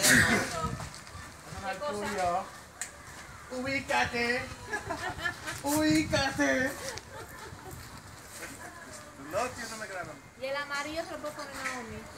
al tuyo. Ubícate. Ubícate. No, tío, no me graban. Y el amarillo se lo puedo poner a Naomi.